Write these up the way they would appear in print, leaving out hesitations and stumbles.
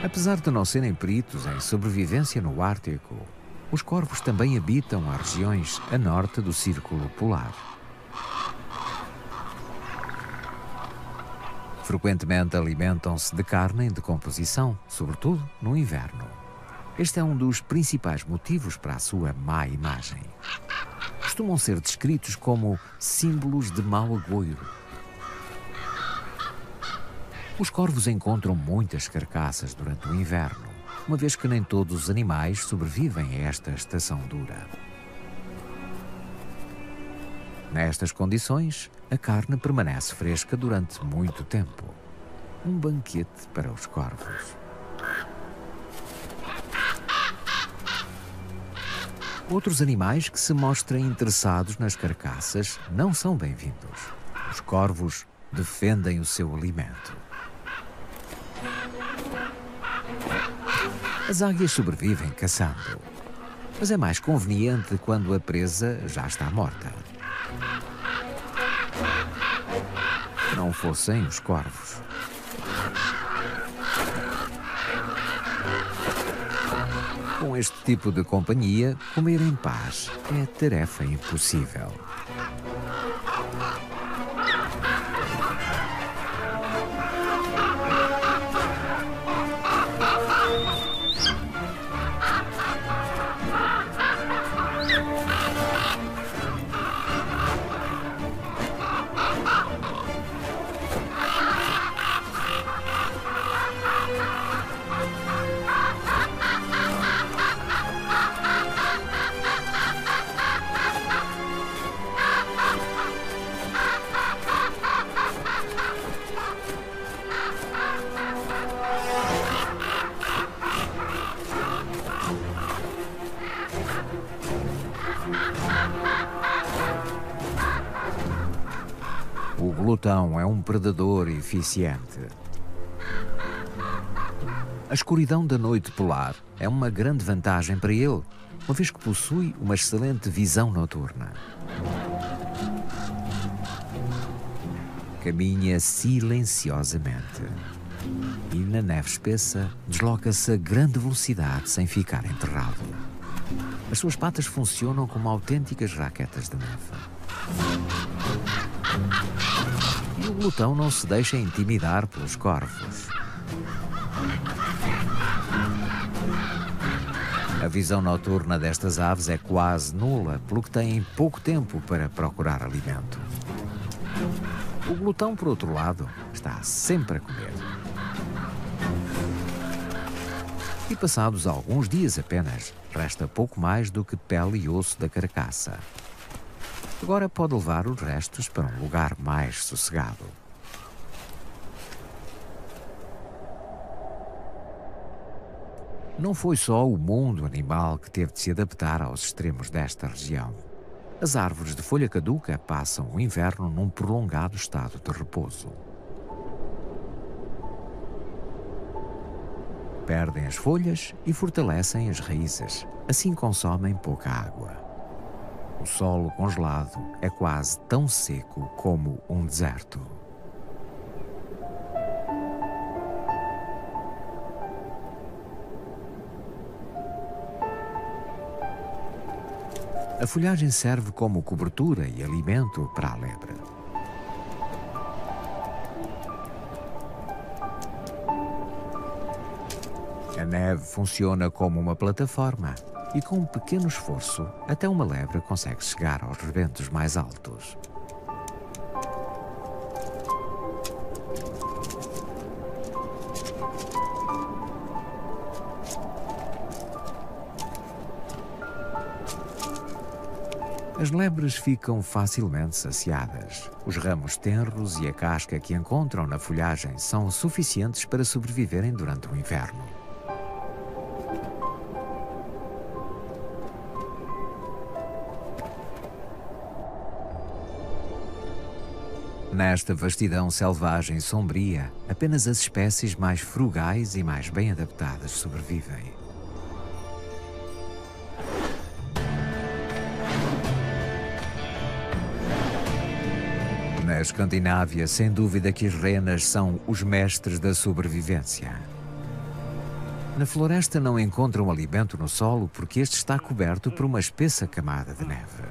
Apesar de não serem peritos em sobrevivência no Ártico, os corvos também habitam as regiões a norte do Círculo Polar. Frequentemente alimentam-se de carne em decomposição, sobretudo no inverno. Este é um dos principais motivos para a sua má imagem. Costumam ser descritos como símbolos de mau agouro. Os corvos encontram muitas carcaças durante o inverno, uma vez que nem todos os animais sobrevivem a esta estação dura. Nestas condições, a carne permanece fresca durante muito tempo. Um banquete para os corvos. Outros animais que se mostrem interessados nas carcaças não são bem-vindos. Os corvos defendem o seu alimento. As águias sobrevivem caçando, mas é mais conveniente quando a presa já está morta. Não fossem os corvos. Com este tipo de companhia, comer em paz é tarefa impossível. O glutão é um predador eficiente. A escuridão da noite polar é uma grande vantagem para ele, uma vez que possui uma excelente visão noturna. Caminha silenciosamente e, na neve espessa, desloca-se a grande velocidade sem ficar enterrado. As suas patas funcionam como autênticas raquetas de neve. E o glutão não se deixa intimidar pelos corvos. A visão noturna destas aves é quase nula, pelo que têm pouco tempo para procurar alimento. O glutão, por outro lado, está sempre a comer. E passados alguns dias apenas, resta pouco mais do que pele e osso da carcaça. Agora pode levar os restos para um lugar mais sossegado. Não foi só o mundo animal que teve de se adaptar aos extremos desta região. As árvores de folha caduca passam o inverno num prolongado estado de repouso. Perdem as folhas e fortalecem as raízes, assim consomem pouca água. O solo congelado é quase tão seco como um deserto. A folhagem serve como cobertura e alimento para a lebre. A neve funciona como uma plataforma e, com um pequeno esforço, até uma lebre consegue chegar aos rebentos mais altos. As lebres ficam facilmente saciadas. Os ramos tenros e a casca que encontram na folhagem são suficientes para sobreviverem durante o inverno. Nesta vastidão selvagem e sombria, apenas as espécies mais frugais e mais bem adaptadas sobrevivem. Na Escandinávia, sem dúvida que as renas são os mestres da sobrevivência. Na floresta não encontram alimento no solo porque este está coberto por uma espessa camada de neve.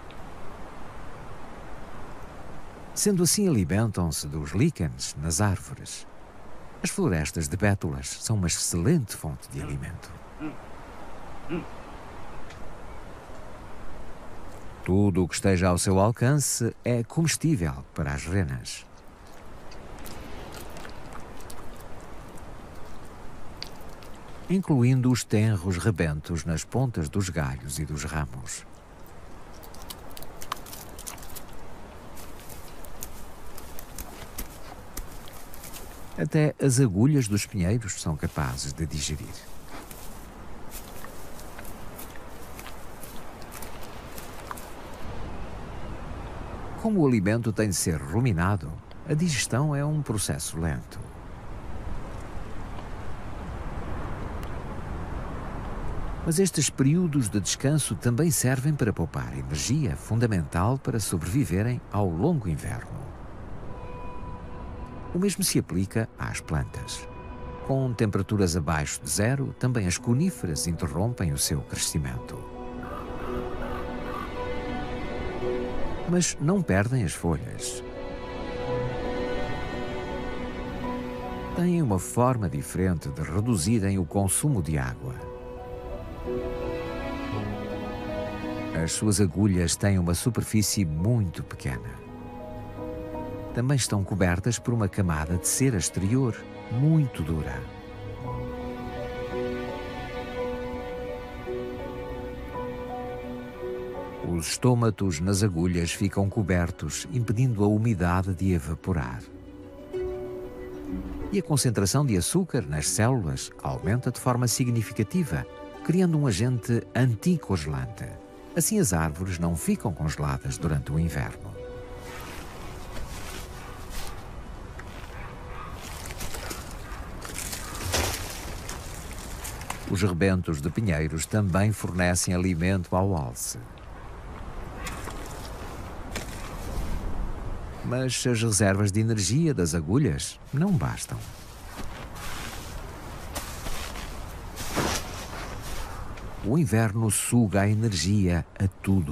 Sendo assim, alimentam-se dos líquens nas árvores. As florestas de bétulas são uma excelente fonte de alimento. Tudo o que esteja ao seu alcance é comestível para as renas. Incluindo os tenros rebentos nas pontas dos galhos e dos ramos. Até as agulhas dos pinheiros são capazes de digerir. Como o alimento tem de ser ruminado, a digestão é um processo lento. Mas estes períodos de descanso também servem para poupar energia fundamental para sobreviverem ao longo inverno. O mesmo se aplica às plantas. Com temperaturas abaixo de zero, também as coníferas interrompem o seu crescimento. Mas não perdem as folhas. Têm uma forma diferente de reduzirem o consumo de água. As suas agulhas têm uma superfície muito pequena. Também estão cobertas por uma camada de cera exterior muito dura. Os estômatos nas agulhas ficam cobertos, impedindo a umidade de evaporar. E a concentração de açúcar nas células aumenta de forma significativa, criando um agente anticongelante. Assim as árvores não ficam congeladas durante o inverno. Os rebentos de pinheiros também fornecem alimento ao alce. Mas as reservas de energia das agulhas não bastam. O inverno suga a energia a tudo.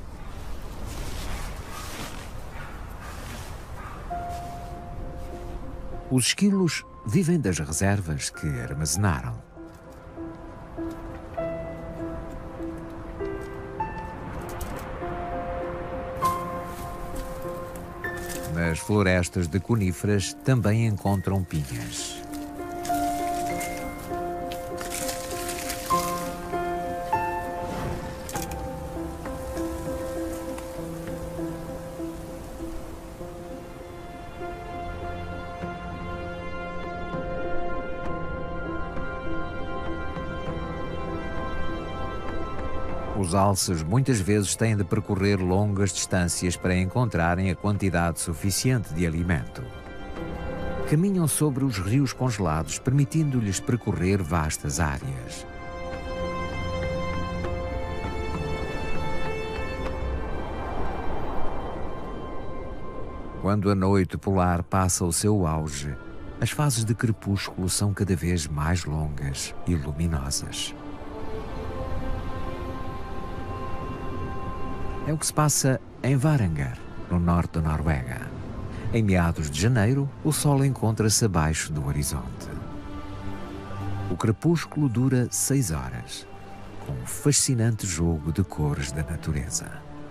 Os esquilos vivem das reservas que armazenaram. Nas florestas de coníferas também encontram pinhas. Os alces muitas vezes têm de percorrer longas distâncias para encontrarem a quantidade suficiente de alimento. Caminham sobre os rios congelados, permitindo-lhes percorrer vastas áreas. Quando a noite polar passa o seu auge, as fases de crepúsculo são cada vez mais longas e luminosas. É o que se passa em Varanger, no norte da Noruega. Em meados de janeiro, o sol encontra-se abaixo do horizonte. O crepúsculo dura 6 horas, com um fascinante jogo de cores da natureza.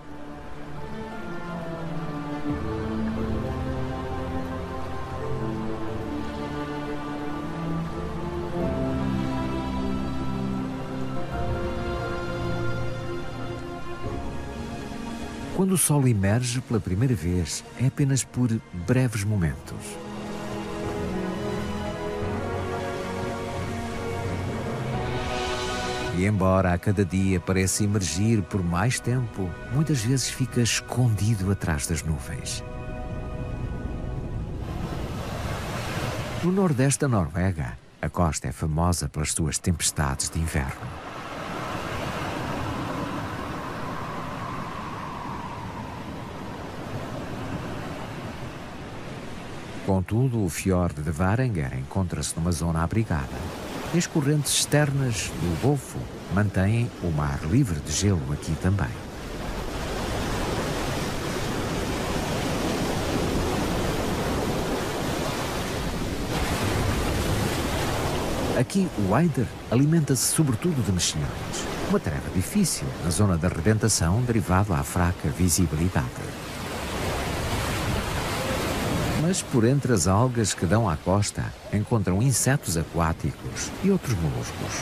Quando o sol emerge pela primeira vez, é apenas por breves momentos. E embora a cada dia pareça emergir por mais tempo, muitas vezes fica escondido atrás das nuvens. No nordeste da Noruega, a costa é famosa pelas suas tempestades de inverno. Contudo, o fiord de Varanger encontra-se numa zona abrigada. E as correntes externas do Golfo mantêm o mar livre de gelo aqui também. Aqui o Eider alimenta-se sobretudo de mexilhões, uma tarefa difícil na zona da arrebentação derivada à fraca visibilidade. Mas por entre as algas que dão à costa encontram insetos aquáticos e outros moluscos.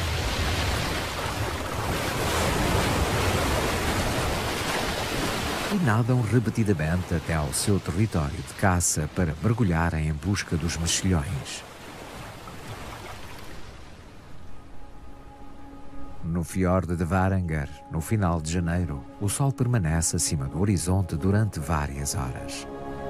E nadam repetidamente até ao seu território de caça para mergulharem em busca dos mexilhões. No fiorde de Varanger, no final de janeiro, o sol permanece acima do horizonte durante várias horas.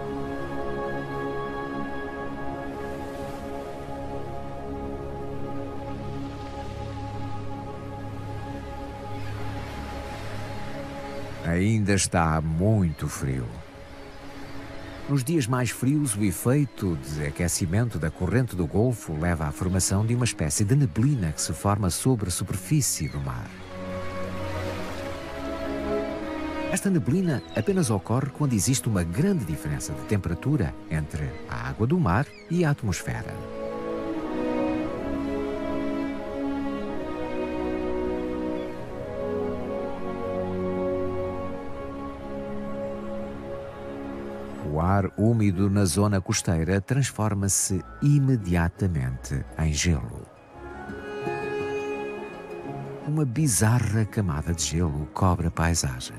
Ainda está muito frio. Nos dias mais frios, o efeito de aquecimento da corrente do Golfo leva à formação de uma espécie de neblina que se forma sobre a superfície do mar. Esta neblina apenas ocorre quando existe uma grande diferença de temperatura entre a água do mar e a atmosfera. O ar úmido na zona costeira transforma-se imediatamente em gelo. Uma bizarra camada de gelo cobre a paisagem.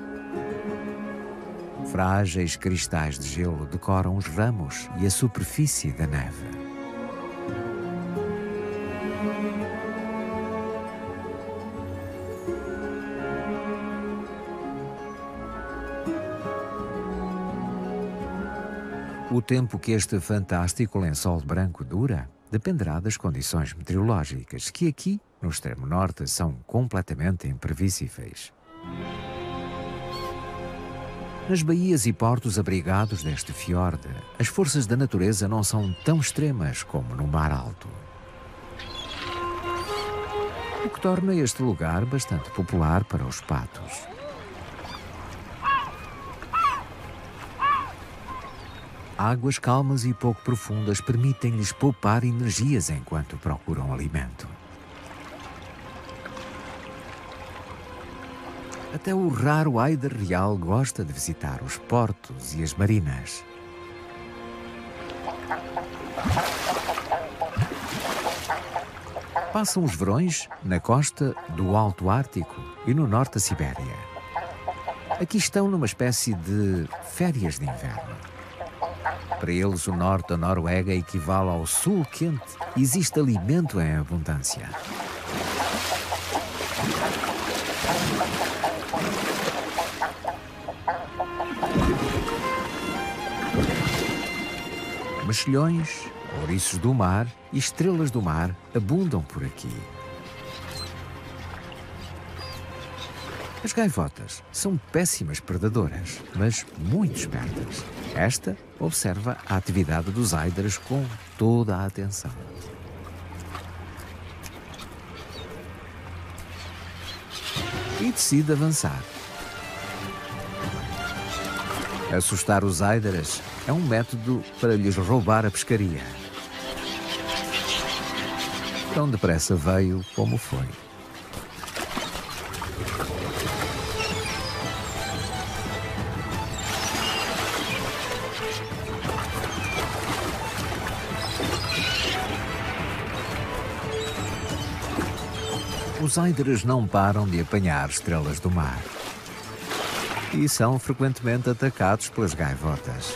Frágeis cristais de gelo decoram os ramos e a superfície da neve. O tempo que este fantástico lençol branco dura dependerá das condições meteorológicas, que aqui, no extremo norte, são completamente imprevisíveis. Nas baías e portos abrigados deste fiorde, as forças da natureza não são tão extremas como no mar alto. O que torna este lugar bastante popular para os patos. Águas calmas e pouco profundas permitem-lhes poupar energias enquanto procuram alimento. Até o raro Eider real gosta de visitar os portos e as marinas. Passam os verões na costa do Alto Ártico e no norte da Sibéria. Aqui estão numa espécie de férias de inverno. Para eles, o norte da Noruega equivale ao sul quente. Existe alimento em abundância. Mexilhões, ouriços do mar e estrelas do mar abundam por aqui. As gaivotas são péssimas predadoras, mas muito espertas. Esta observa a atividade dos Eiders com toda a atenção. E decide avançar. Assustar os Eiders é um método para lhes roubar a pescaria. Tão depressa veio como foi. Os Eiders não param de apanhar estrelas do mar e são frequentemente atacados pelas gaivotas.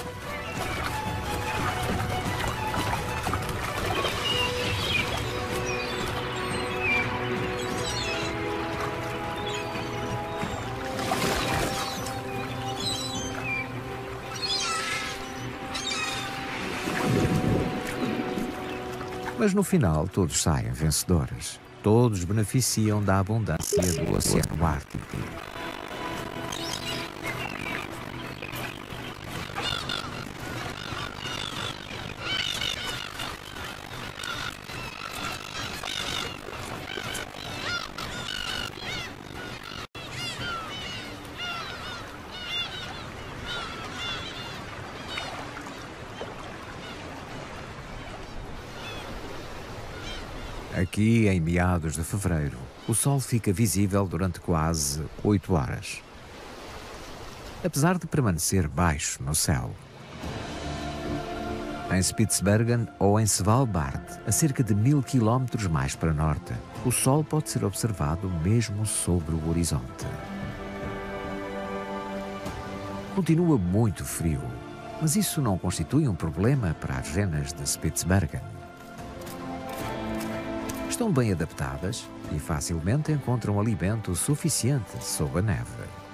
Mas no final todos saem vencedores. Todos beneficiam da abundância do Oceano Ártico. Aqui, em meados de fevereiro, o Sol fica visível durante quase 8 horas, apesar de permanecer baixo no céu. Em Spitsbergen ou em Svalbard, a cerca de 1000 km mais para norte, o Sol pode ser observado mesmo sobre o horizonte. Continua muito frio, mas isso não constitui um problema para as renas de Spitsbergen. Estão bem adaptadas e facilmente encontram alimento suficiente sob a neve.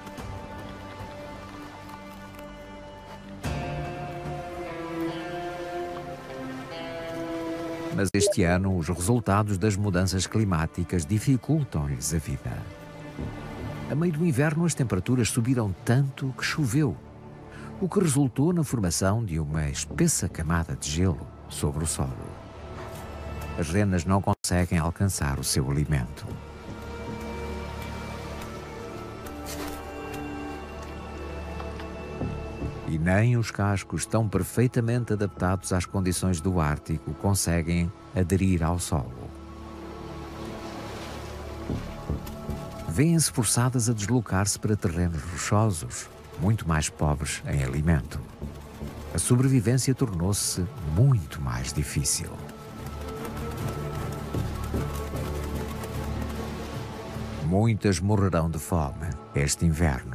Mas este ano os resultados das mudanças climáticas dificultam-lhes a vida. A meio do inverno as temperaturas subiram tanto que choveu, o que resultou na formação de uma espessa camada de gelo sobre o solo. As renas não conseguem alcançar o seu alimento. E nem os cascos tão perfeitamente adaptados às condições do Ártico conseguem aderir ao solo. Vêem-se forçadas a deslocar-se para terrenos rochosos, muito mais pobres em alimento. A sobrevivência tornou-se muito mais difícil. Muitas morrerão de fome este inverno.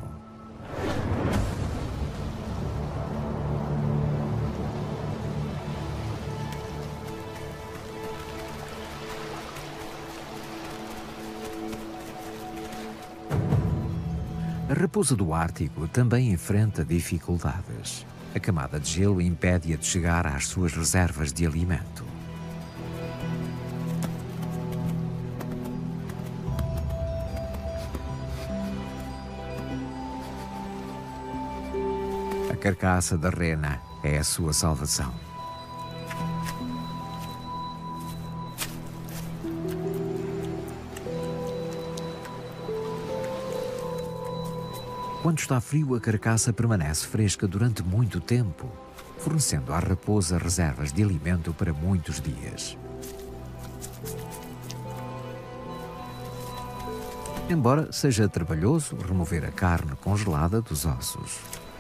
A raposa do Ártico também enfrenta dificuldades. A camada de gelo impede-a de chegar às suas reservas de alimento. A carcaça da rena é a sua salvação. Quando está frio, a carcaça permanece fresca durante muito tempo, fornecendo à raposa reservas de alimento para muitos dias. Embora seja trabalhoso remover a carne congelada dos ossos.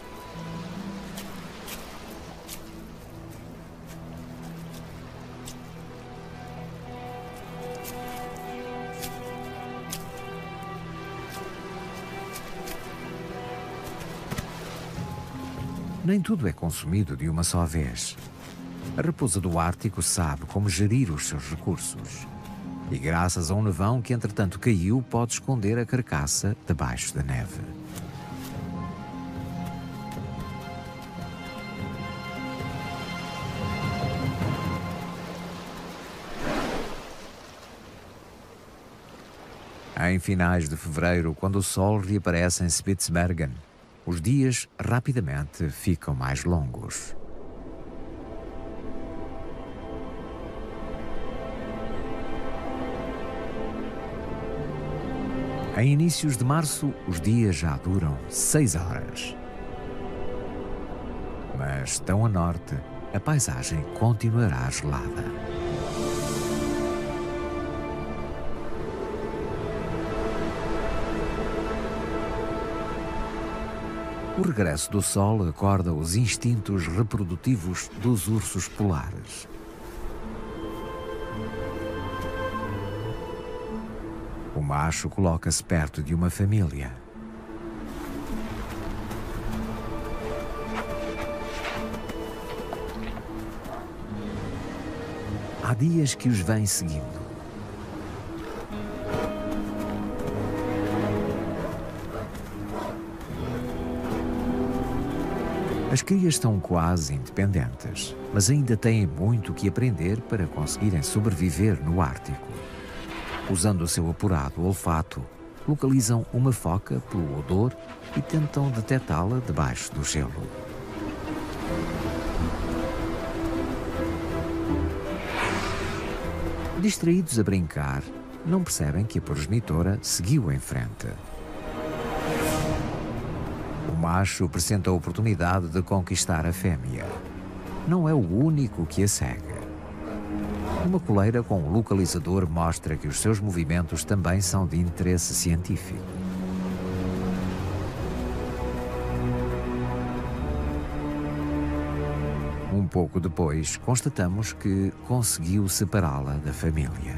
Nem tudo é consumido de uma só vez. A raposa do Ártico sabe como gerir os seus recursos. E graças a um nevão que entretanto caiu, pode esconder a carcaça debaixo da neve. Em finais de fevereiro, quando o sol reaparece em Spitsbergen, os dias rapidamente ficam mais longos. Em inícios de março, os dias já duram 6 horas. Mas tão a norte, a paisagem continuará gelada. O regresso do sol acorda os instintos reprodutivos dos ursos polares. O macho coloca-se perto de uma família. Há dias que os vem seguindo. As crias estão quase independentes, mas ainda têm muito que aprender para conseguirem sobreviver no Ártico. Usando o seu apurado olfato, localizam uma foca pelo odor e tentam detectá-la debaixo do gelo. Distraídos a brincar, não percebem que a progenitora seguiu em frente. O macho apresenta a oportunidade de conquistar a fêmea. Não é o único que a segue. Uma coleira com um localizador mostra que os seus movimentos também são de interesse científico. Um pouco depois, constatamos que conseguiu separá-la da família.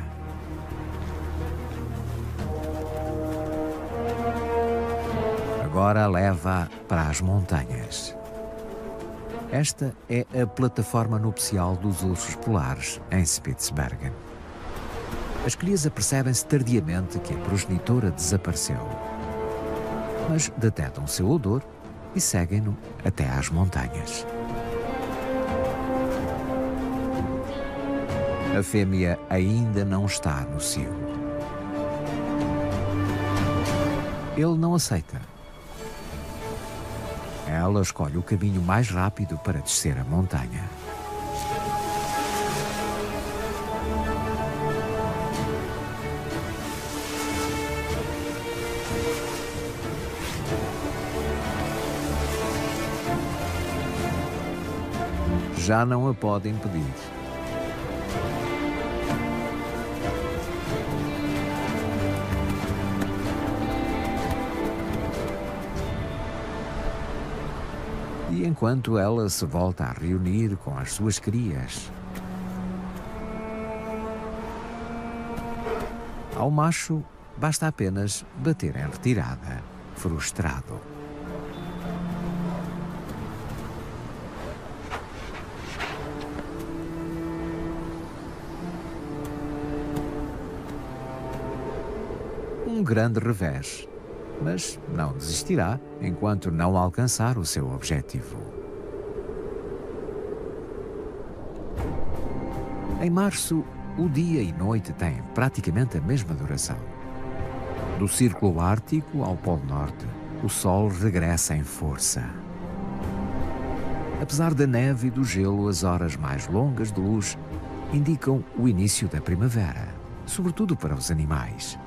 Agora leva-a para as montanhas. Esta é a plataforma nupcial dos ursos polares em Spitsbergen. As crias apercebem-se tardiamente que a progenitora desapareceu, mas detectam seu odor e seguem-no até às montanhas. A fêmea ainda não está no cio. Ele não aceita. Ela escolhe o caminho mais rápido para descer a montanha. Já não a pode impedir. E enquanto ela se volta a reunir com as suas crias, ao macho basta apenas bater em retirada, frustrado. Um grande revés. Mas não desistirá enquanto não alcançar o seu objetivo. Em março, o dia e noite têm praticamente a mesma duração. Do Círculo Ártico ao Polo Norte, o Sol regressa em força. Apesar da neve e do gelo, as horas mais longas de luz indicam o início da primavera, sobretudo para os animais.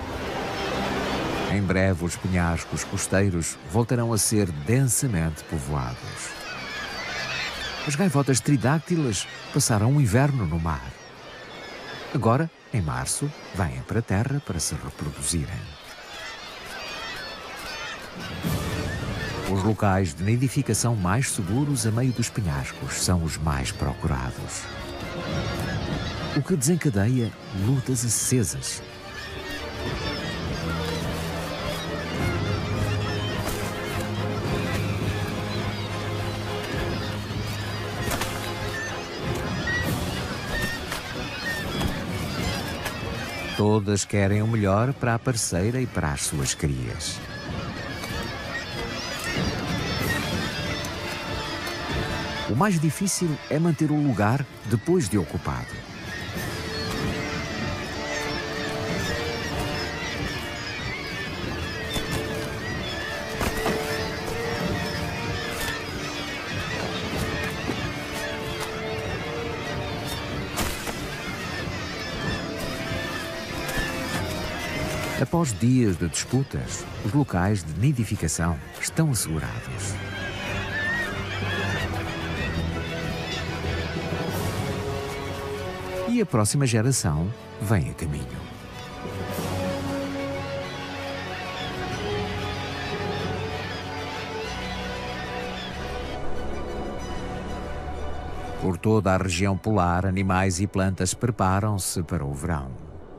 Em breve, os penhascos costeiros voltarão a ser densamente povoados. As gaivotas tridáctilas passaram o inverno no mar. Agora, em março, vêm para a terra para se reproduzirem. Os locais de nidificação mais seguros a meio dos penhascos são os mais procurados. O que desencadeia lutas acesas. Todas querem o melhor para a parceira e para as suas crias. O mais difícil é manter o lugar depois de ocupado. Após dias de disputas, os locais de nidificação estão assegurados. E a próxima geração vem a caminho. Por toda a região polar, animais e plantas preparam-se para o verão.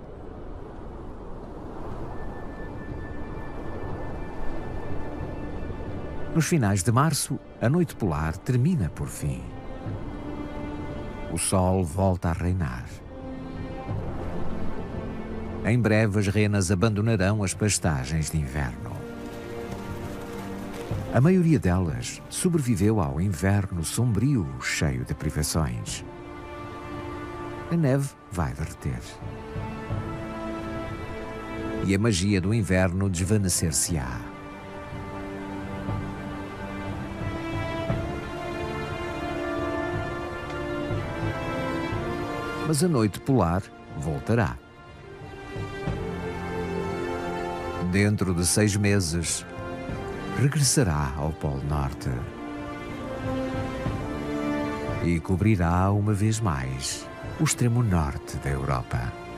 Nos finais de março, a noite polar termina por fim. O sol volta a reinar. Em breve, as renas abandonarão as pastagens de inverno. A maioria delas sobreviveu ao inverno sombrio, cheio de privações. A neve vai derreter. E a magia do inverno desvanecer-se-á. Mas a noite polar voltará. Dentro de 6 meses, regressará ao Polo Norte e cobrirá uma vez mais o extremo norte da Europa.